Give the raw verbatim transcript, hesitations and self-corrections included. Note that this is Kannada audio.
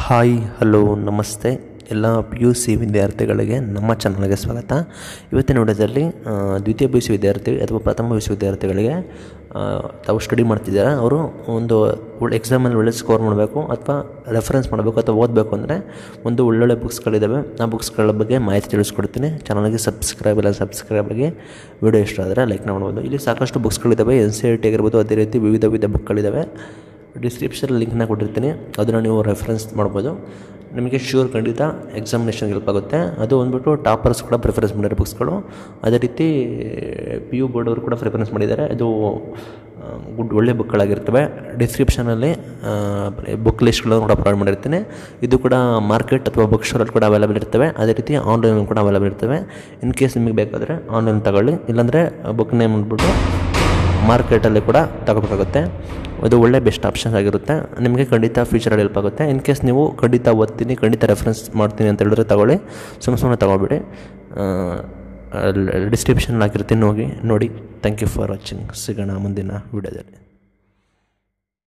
ಹಾಯ್ ಹಲೋ ನಮಸ್ತೆ ಎಲ್ಲ ಪಿ ಯು ಸಿ ವಿದ್ಯಾರ್ಥಿಗಳಿಗೆ ನಮ್ಮ ಚಾನಲ್ಗೆ ಸ್ವಾಗತ. ಇವತ್ತಿನ ವಿಡಿಯೋದಲ್ಲಿ ದ್ವಿತೀಯ ಪಿ ಯು ಸಿ ವಿದ್ಯಾರ್ಥಿ ಅಥವಾ ಪ್ರಥಮ ಪಿ ಯು ಸಿ ವಿದ್ಯಾರ್ಥಿಗಳಿಗೆ ತಾವು ಸ್ಟಡಿ ಮಾಡ್ತಿದ್ದಾರೆ, ಅವರು ಒಂದು ಒಳ್ಳೆ ಎಕ್ಸಾಮಲ್ಲಿ ಒಳ್ಳೆ ಸ್ಕೋರ್ ಮಾಡಬೇಕು ಅಥವಾ ರೆಫರೆನ್ಸ್ ಮಾಡಬೇಕು ಅಥವಾ ಓದಬೇಕು ಅಂದರೆ ಒಂದು ಒಳ್ಳೊಳ್ಳೆ ಬುಕ್ಸ್ಗಳಿದ್ದಾವೆ. ಆ ಬುಕ್ಸ್ಗಳ ಬಗ್ಗೆ ಮಾಹಿತಿ ತಿಳಿಸ್ಕೊಡ್ತೀನಿ. ಚಾನಲ್ಗೆ ಸಬ್ಸ್ಕ್ರೈಬ್ ಇಲ್ಲ ಸಬ್ಸ್ಕ್ರೈಬ್ ಆಗಿ, ವಿಡಿಯೋ ಇಷ್ಟ ಆದರೆ ಲೈಕ್ ಮಾಡ್ಬೋದು. ಇಲ್ಲಿ ಸಾಕಷ್ಟು ಬುಕ್ಸ್ಗಳಿದ್ದಾವೆ, ಎನ್ ಸಿ ಆರ್ ಟಿ ಆಗಿರ್ಬೋದು, ಅದೇ ರೀತಿ ವಿವಿಧ ವಿವಿಧ ಬುಕ್ಗಳಿದ್ದಾವೆ. ಡಿಸ್ಕ್ರಿಪ್ಷನ್ ಲಿಂಕ್ನ ಕೊಟ್ಟಿರ್ತೀನಿ, ಅದನ್ನು ನೀವು ರೆಫರೆನ್ಸ್ ಮಾಡ್ಬೋದು. ನಿಮಗೆ ಶ್ಯೂರ್ ಖಂಡಿತ ಎಕ್ಸಾಮಿನೇಷನ್ಗೆ ಹೆಲ್ಪ್ ಆಗುತ್ತೆ. ಅದು ಬಂದ್ಬಿಟ್ಟು ಟಾಪರ್ಸ್ ಕೂಡ ಪ್ರಿಫರೆನ್ಸ್ ಮಾಡಿರೋ ಬುಕ್ಸ್ಗಳು. ಅದೇ ರೀತಿ ಪಿ ಯು ಬೋರ್ಡ್ ಅವರು ಕೂಡ ಪ್ರಿಫರೆನ್ಸ್ ಮಾಡಿದ್ದಾರೆ. ಅದು ಗುಡ್ ಒಳ್ಳೆ ಬುಕ್ಗಳಾಗಿರ್ತವೆ. ಡಿಸ್ಕ್ರಿಪ್ಷನಲ್ಲಿ ಬುಕ್ ಲಿಸ್ಟ್ಗಳನ್ನು ಕೂಡ ಪ್ರೊವೈಡ್ ಮಾಡಿರ್ತೀನಿ. ಇದು ಕೂಡ ಮಾರ್ಕೆಟ್ ಅಥವಾ ಬುಕ್ ಸ್ಟೋರಲ್ಲಿ ಕೂಡ ಅವೈಲೇಬಲ್ ಇರ್ತವೆ. ಅದೇ ರೀತಿ ಆನ್ಲೈನ್ ಕೂಡ ಅವೈಲೇಬಲ್ ಇರ್ತವೆ. ಇನ್ ಕೇಸ್ ನಿಮಗೆ ಬೇಕಾದರೆ ಆನ್ಲೈನ್ ತಗೊಳ್ಳಿ, ಇಲ್ಲಾಂದರೆ ಬುಕ್ ನೇಮ್ ಅಂದ್ಬಿಟ್ಟು ಮಾರ್ಕೆಟಲ್ಲಿ ಕೂಡ ತಗೋಬೇಕಾಗುತ್ತೆ. ಅದು ಒಳ್ಳೆ ಬೆಸ್ಟ್ ಆಪ್ಷನ್ಸ್ ಆಗಿರುತ್ತೆ. ನಿಮಗೆ ಖಂಡಿತ ಫ್ಯೂಚರಲ್ಲಿ ಹೆಲ್ಪ್ ಆಗುತ್ತೆ. ಇನ್ ಕೇಸ್ ನೀವು ಖಂಡಿತ ಓದ್ತೀನಿ, ಖಂಡಿತ ರೆಫರೆನ್ಸ್ ಮಾಡ್ತೀನಿ ಅಂತ ಹೇಳಿದ್ರೆ ತಗೊಳ್ಳಿ, ಸುಮ್ಮನೆ ಸುಮ್ಮನೆ ತಗೊಳ್ಬೇಡಿ. ಡಿಸ್ಕ್ರಿಪ್ಷನ್ ಹಾಕಿರ್ತೀನಿ, ಹೋಗಿ ನೋಡಿ. Thank you for watching. ಸಿಗೋಣ ಮುಂದಿನ ವಿಡಿಯೋದಲ್ಲಿ.